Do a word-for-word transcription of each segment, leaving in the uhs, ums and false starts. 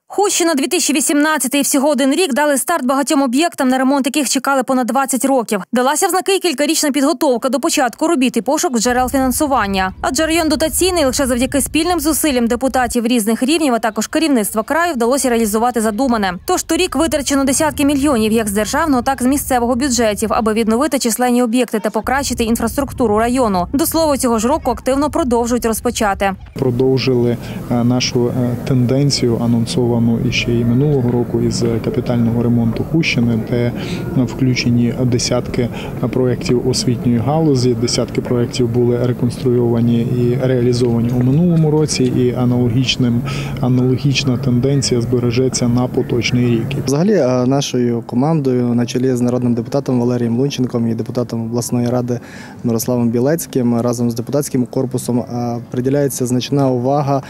Хущина дві тисячі вісімнадцятий. Всього один рік дали старт багатьом об'єктам, на ремонт яких чекали понад двадцять років. Далася в знаки кількарічна підготовка до початку робіт і пошук джерел фінансування. Адже район дотаційний, лише завдяки спільним зусиллям депутатів різних рівнів, а також керівництва краю вдалося реалізувати задумане. Тож торік витрачено десятки мільйонів як з державного, так і з місцевого бюджетів, аби відновити численні об'єкти та покращити інфраструктуру району. До слова, цього ж року активно продовжують розпочати. Продовжили нашу тенденцію, анонсовану і ще й минулого року, із капітального ремонту Хущини, де включені десятки проєктів освітньої галузі, десятки проєктів були реконструйовані і реалізовані у минулому році, і аналогічним, аналогічна тенденція збережеться на поточний рік. Взагалі нашою командою на чолі з народним депутатом Валерієм Лунченком і депутатом обласної ради Мирославом Білецьким разом з депутатським корпусом приділяється значна увага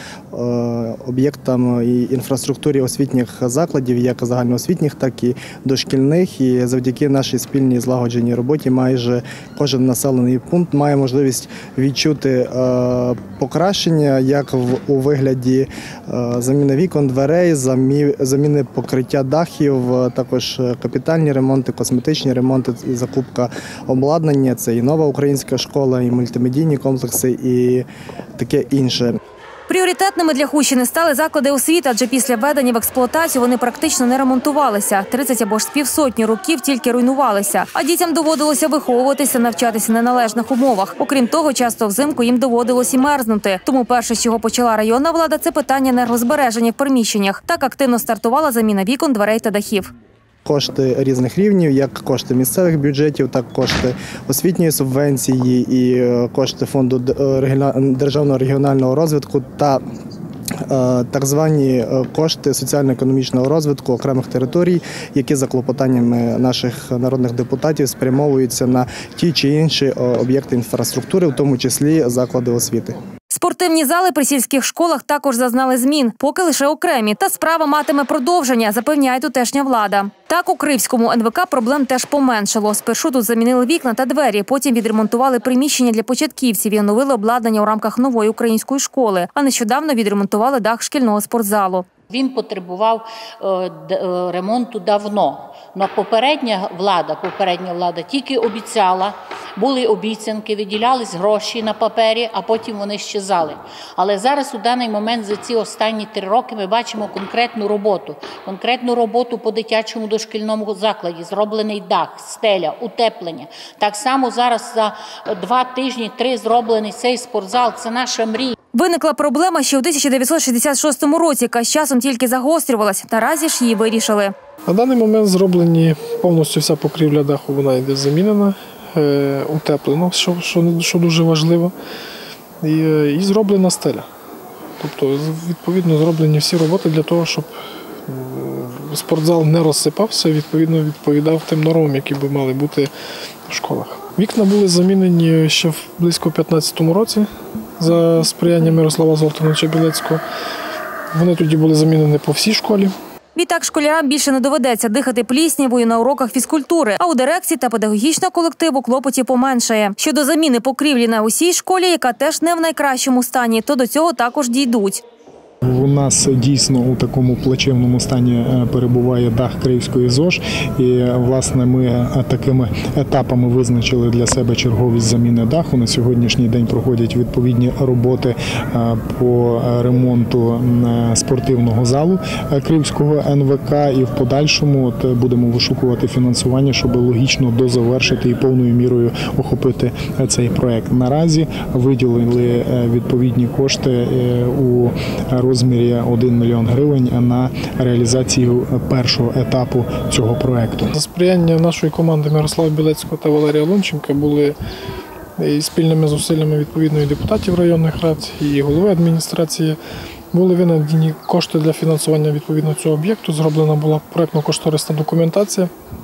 об'єктам і інфраструктурі освітніх закладів, як загальноосвітніх, так і дошкільних. І завдяки нашій спільній злагодженій роботі майже кожен населений пункт має можливість відчути покращення, як у вигляді заміни вікон, дверей, заміни покриття дахів, також капітальні ремонти, косметичні ремонти, закупка обладнання. Це і нова українська школа, і мультимедійні комплекси, і таке інше. Пріоритетними для Хущини стали заклади освіти, адже після введення в експлуатацію вони практично не ремонтувалися. тридцять або ж з півсотні років тільки руйнувалися. А дітям доводилося виховуватися, навчатися в неналежних умовах. Окрім того, часто взимку їм доводилось і мерзнути. Тому перше, з чого почала районна влада, це питання енергозбереження в приміщеннях. Так активно стартувала заміна вікон, дверей та дахів. Кошти різних рівнів, як кошти місцевих бюджетів, так кошти освітньої субвенції і кошти фонду державного регіонального розвитку та так звані кошти соціально-економічного розвитку окремих територій, які за клопотаннями наших народних депутатів спрямовуються на ті чи інші об'єкти інфраструктури, в тому числі заклади освіти. Спортивні зали при сільських школах також зазнали змін, поки лише окремі. Та справа матиме продовження, запевняє тутешня влада. Так, у Кривському ен ве ка проблем теж поменшало. Спершу тут замінили вікна та двері, потім відремонтували приміщення для початківців і оновили обладнання у рамках нової української школи. А нещодавно відремонтували дах шкільного спортзалу. Він потребував ремонту давно. Но попередня влада, попередня влада тільки обіцяла, були обіцянки, виділялись гроші на папері, а потім вони щезали. Але зараз у даний момент за ці останні три роки ми бачимо конкретну роботу. Конкретну роботу по дитячому дошкільному закладі. Зроблений дах, стеля, утеплення. Так само зараз за два тижні, три зроблений цей спортзал. Це наша мрія. Виникла проблема ще у тисяча дев'ятсот шістдесят шостому році, яка з часом тільки загострювалась. Наразі ж її вирішили. На даний момент зроблені повністю вся покрівля даху, вона йде замінена, утеплена, що, що, що дуже важливо, і, і зроблена стеля. Тобто, відповідно, зроблені всі роботи для того, щоб спортзал не розсипався, відповідно, відповідав тим нормам, які б мали бути в школах. Вікна були замінені ще в близько п'ятнадцятому році за сприяння Мирослава Золтановича Білецького. Вони тоді були замінені по всій школі. Відтак школярам більше не доведеться дихати пліснявою на уроках фізкультури, а у дирекції та педагогічного колективу клопотів поменшає. Щодо заміни покрівлі на усій школі, яка теж не в найкращому стані, то до цього також дійдуть. У нас дійсно у такому плачевному стані перебуває дах Кривської ЗОЖ, і, власне, ми такими етапами визначили для себе черговість заміни даху. На сьогоднішній день проходять відповідні роботи по ремонту спортивного залу Кривського ен ве ка, і в подальшому от будемо вишукувати фінансування, щоб логічно дозавершити і повною мірою охопити цей проект. Наразі виділили відповідні кошти у розмірі один мільйон гривень на реалізацію першого етапу цього проекту. За сприяння нашої команди Мирослава Білецького та Валерія Лунченка були і спільними зусиллями відповідної депутатів районних рад і голови адміністрації були винайдені кошти для фінансування відповідно цього об'єкту. Зроблена була проєктно-кошторисна документація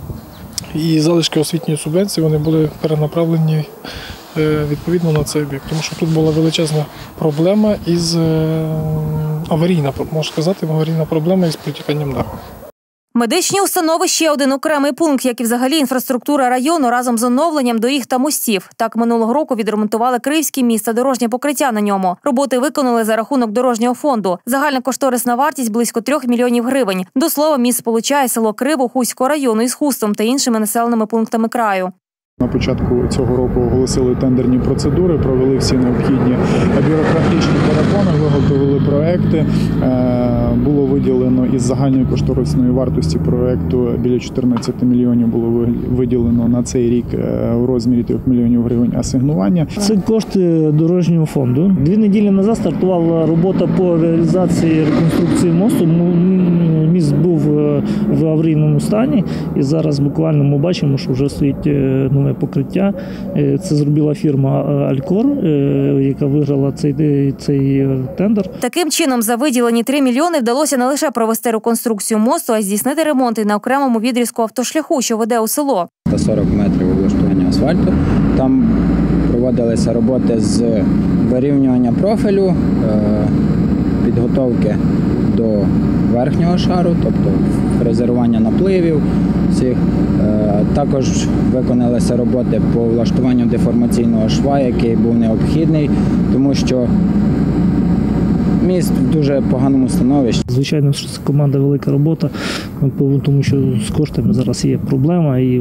і залишки освітньої субвенції вони були перенаправлені відповідно на цей об'єкт, тому що тут була величезна проблема із аварійна, можна сказати, аварійна проблема із протіканням даху. Медичні установи – ще один окремий пункт, як і взагалі інфраструктура району разом з оновленням доріг та мостів. Так, минулого року відремонтували Криївський міст та дорожнє покриття на ньому. Роботи виконали за рахунок дорожнього фонду. Загальна кошторисна вартість – близько трьох мільйонів гривень. До слова, міст сполучає село Криво Хуського району із Хустом та іншими населеними пунктами краю. На початку цього року оголосили тендерні процедури, провели всі необхідні бюрократичні перепони, виготовили проекти. Було виділено із загальної кошторисної вартості проекту біля чотирнадцяти мільйонів було виділено на цей рік у розмірі трьох мільйонів гривень асигнування. Це кошти дорожнього фонду. Дві неділі назад стартувала робота по реалізації реконструкції мосту. Міст був в аварійному стані і зараз буквально ми бачимо, що вже стоїть нове покриття. Це зробила фірма «Алькор», яка виграла цей, цей тендер. Таким чином, за виділені три мільйони вдалося не лише провести реконструкцію мосту, а й здійснити ремонт і на окремому відрізку автошляху, що веде у село. сорок метрів облаштування асфальту. Там проводилися роботи з вирівнювання профілю, підготовки до верхнього шару, тобто фрезерування напливів всіх. Також виконалися роботи по влаштуванню деформаційного шва, який був необхідний, тому що міст в дуже поганому становищі. Звичайно, що це команда, велика робота, тому що з коштами зараз є проблема і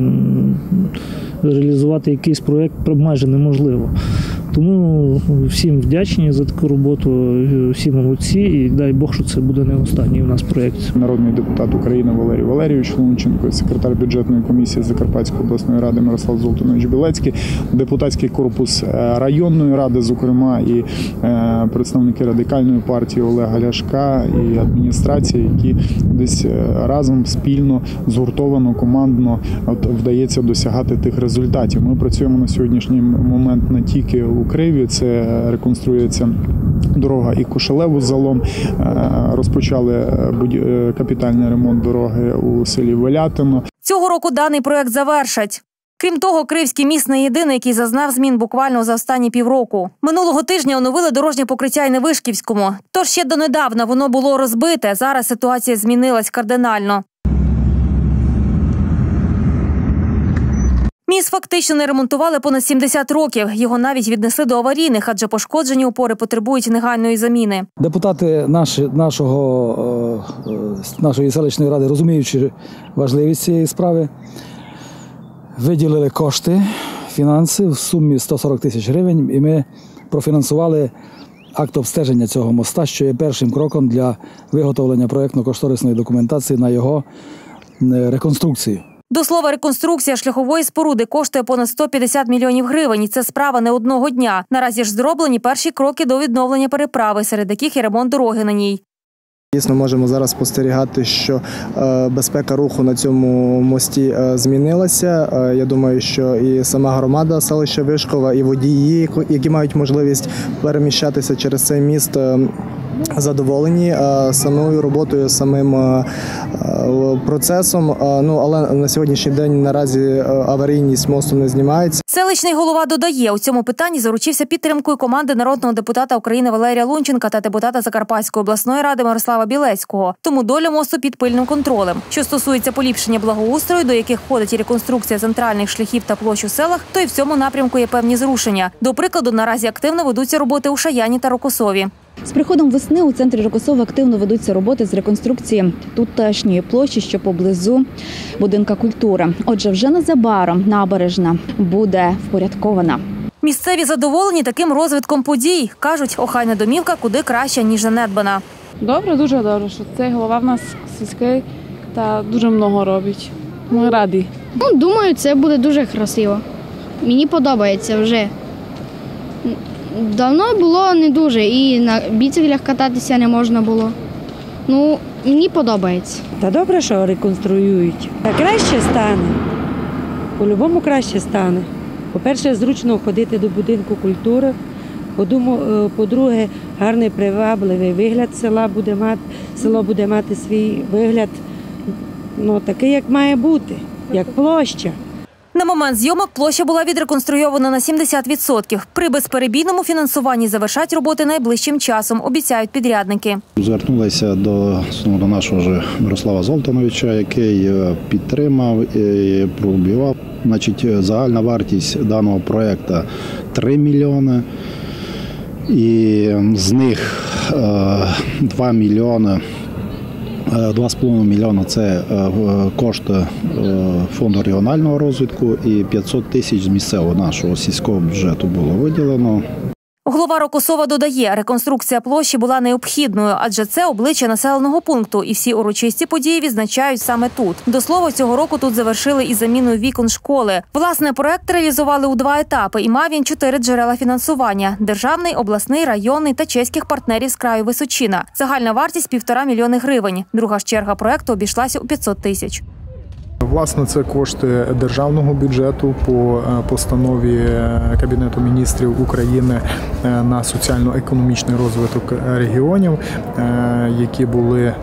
реалізувати якийсь проєкт майже неможливо. Тому всім вдячні за таку роботу, всі молодці і дай Бог, що це буде не останній у нас проєкт. Народний депутат України Валерій Валерійович Лунченко, секретар бюджетної комісії Закарпатської обласної ради Мирослав Золтанович Білецький, депутатський корпус районної ради, зокрема, і представники Радикальної партії Олега Ляшка і адміністрації, які десь разом, спільно, згуртовано, командно от, вдається досягати тих результатів. Ми працюємо на сьогоднішній момент не тільки у Криві, це реконструюється дорога і Кошелеву з Залом, розпочали капітальний ремонт дороги у селі Велятино. Цього року даний проєкт завершать. Крім того, Криївський міст не єдиний, який зазнав змін буквально за останні півроку. Минулого тижня оновили дорожнє покриття й на Вишківському. Тож ще донедавна воно було розбите, зараз ситуація змінилась кардинально. Міст фактично не ремонтували понад сімдесят років. Його навіть віднесли до аварійних, адже пошкоджені опори потребують негайної заміни. Депутати наші, нашого, нашої селищної ради, розуміючи важливість цієї справи, виділили кошти, фінанси в сумі сто сорок тисяч гривень, і ми профінансували акт обстеження цього моста, що є першим кроком для виготовлення проєктно-кошторисної документації на його реконструкцію. До слова, реконструкція шляхової споруди коштує понад сто п'ятдесят мільйонів гривень. І це справа не одного дня. Наразі ж зроблені перші кроки до відновлення переправи, серед яких і ремонт дороги на ній. Дійсно, можемо зараз спостерігати, що безпека руху на цьому мості змінилася. Я думаю, що і сама громада селища Вишкова, і водії, які мають можливість переміщатися через цей міст, задоволені самою роботою, самим процесом. Ну, але на сьогоднішній день наразі аварійність мосту не знімається. Селищний голова додає, у цьому питанні заручився підтримкою команди народного депутата України Валерія Лунченка та депутата Закарпатської обласної ради Мирослава Білецького. Тому доля мосту під пильним контролем. Що стосується поліпшення благоустрою, до яких входить і реконструкція центральних шляхів та площ у селах, то і в цьому напрямку є певні зрушення. До прикладу, наразі активно ведуться роботи у Шаяні та Рокосові. З приходом весни у центрі Рокосова активно ведуться роботи з реконструкції тутешньої площі, що поблизу будинка культури. Отже, вже незабаром набережна буде впорядкована. Місцеві задоволені таким розвитком подій. Кажуть, охайна домівка куди краща, ніж занедбана. Добре, дуже добре, що цей голова в нас сільський та дуже много робить. Ми раді. Ну, думаю, це буде дуже красиво. Мені подобається вже. Давно було не дуже, і на біциклях кататися не можна було. Ну, мені подобається. Та добре, що реконструюють. Та краще стане. По-любому краще стане. По-перше, зручно ходити до будинку культури. По-друге, гарний привабливий вигляд села буде мати, село буде мати свій вигляд, ну, такий, як має бути, як площа. На момент зйомок площа була відреконструйована на сімдесят відсотків. При безперебійному фінансуванні завершать роботи найближчим часом, обіцяють підрядники. Звернулися до, до нашого ж Мирослава Золтановича, який підтримав і пробивав. Значить, загальна вартість даного проєкту – три мільйони. І з них два мільйони. два з половиною мільйона – це кошти фонду регіонального розвитку і п'ятсот тисяч з місцевого нашого сільського бюджету було виділено. Голова Рокосова додає, реконструкція площі була необхідною, адже це обличчя населеного пункту, і всі урочисті події відзначають саме тут. До слова, цього року тут завершили із заміною вікон школи. Власне, проект реалізували у два етапи і мав він чотири джерела фінансування – державний, обласний, районний та чеських партнерів з краю Височина. Загальна вартість – півтора мільйони гривень. Друга ж черга проекту обійшлася у п'ятсот тисяч. Власне, це кошти державного бюджету по постанові Кабінету міністрів України на соціально-економічний розвиток регіонів, які були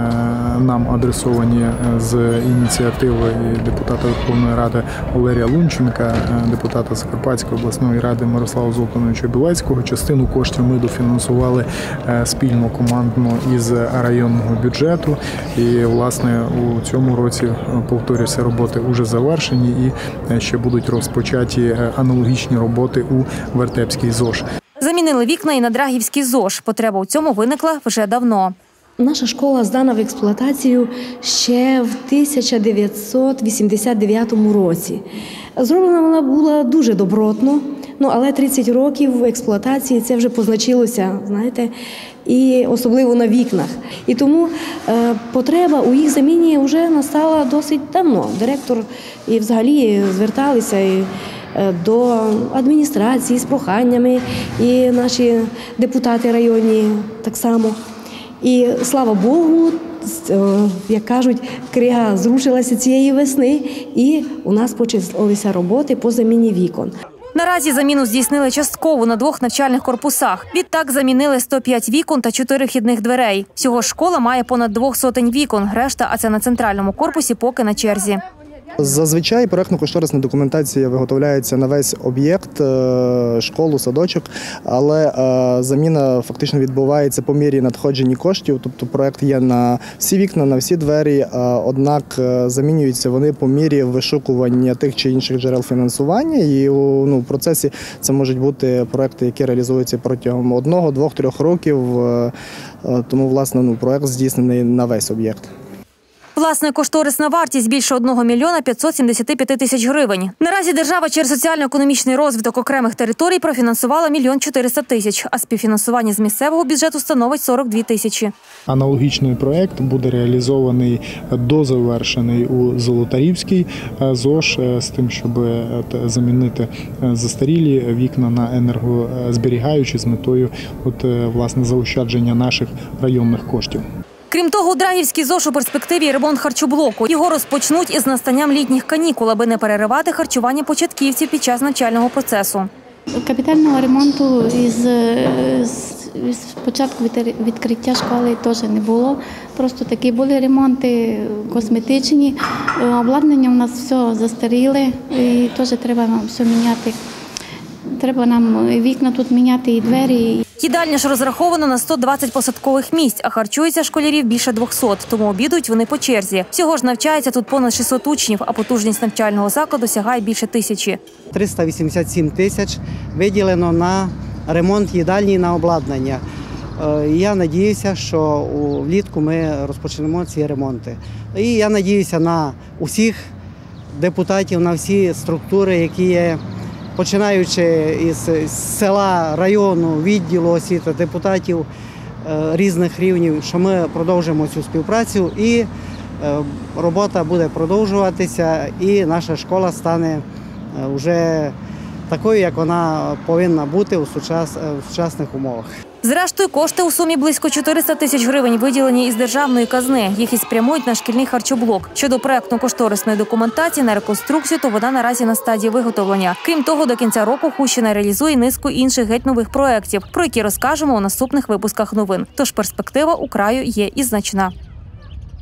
нам адресовані з ініціативи депутата Верховної Ради Валерія Лунченка, депутата Закарпатської обласної ради Мирослава Золтановича Білецького. Частину коштів ми дофінансували спільно командно із районного бюджету. І, власне, у цьому році, повторюю, роботи вже завершені і ще будуть розпочаті аналогічні роботи у Вертепській ЗОЖ. Замінили вікна і на Драгівській ЗОЖ. Потреба у цьому виникла вже давно. Наша школа здана в експлуатацію ще в тисяча дев'ятсот вісімдесят дев'ятому році. Зроблена вона була дуже добротно, ну, але тридцять років в експлуатації це вже позначилося, знаєте, і особливо на вікнах. І тому е, потреба у їх заміні вже настала досить давно. Директор і взагалі зверталися і, е, до адміністрації з проханнями, і наші депутати районні так само. І, слава Богу, як кажуть, крига зрушилася цієї весни, і у нас почалися роботи по заміні вікон. Наразі заміну здійснили частково на двох навчальних корпусах. Відтак замінили сто п'ять вікон та чотири вхідних дверей. Всього школа має понад двох сотень вікон, решта, а це на центральному корпусі, поки на черзі. Зазвичай проєктно-кошторисна документація виготовляється на весь об'єкт, школу, садочок, але заміна фактично відбувається по мірі надходження коштів, тобто проєкт є на всі вікна, на всі двері, однак замінюються вони по мірі вишукування тих чи інших джерел фінансування, і ну, в процесі це можуть бути проєкти, які реалізуються протягом одного, двох, трьох років, тому, власне, ну, проєкт здійснений на весь об'єкт. Власне, кошторисна вартість більше одного мільйона п'ятсот сімдесят п'ять тисяч гривень. Наразі держава через соціально-економічний розвиток окремих територій профінансувала мільйон чотириста тисяч, а співфінансування з місцевого бюджету становить сорок дві тисячі. Аналогічний проєкт буде реалізований, дозавершений у Золотарівській ЗОЖ з тим, щоб замінити застарілі вікна на енергозберігаючі з метою от, власне, заощадження наших районних коштів. Крім того, у Драгівській ЗОЖ у перспективі ремонт харчоблоку. Його розпочнуть із настанням літніх канікул, аби не переривати харчування початківців під час навчального процесу. Капітального ремонту із, з початку відкриття школи теж не було. Просто такі були ремонти косметичні. Обладнання у нас все застаріле і теж треба нам все міняти. Треба нам вікна тут міняти і двері. Їдальня ж розрахована на сто двадцять посадкових місць, а харчується школярів більше двохсот, тому обідують вони по черзі. Всього ж навчається тут понад шістсот учнів, а потужність навчального закладу сягає більше тисячі. триста вісімдесят сім тисяч виділено на ремонт їдальні, на обладнання. Я сподіваюся, що влітку ми розпочнемо ці ремонти. І я сподіваюся на усіх депутатів, на всі структури, які є, починаючи із села, району, відділу освіти, депутатів різних рівнів, що ми продовжимо цю співпрацю і робота буде продовжуватися, і наша школа стане вже такою, як вона повинна бути у сучасних умовах. Зрештою, кошти у сумі близько чотириста тисяч гривень виділені із державної казни. Їх і спрямують на шкільний харчоблок. Щодо проєктно-кошторисної документації на реконструкцію, то вона наразі на стадії виготовлення. Крім того, до кінця року Хустщина реалізує низку інших геть нових проєктів, про які розкажемо у наступних випусках новин. Тож перспектива у краю є і значна.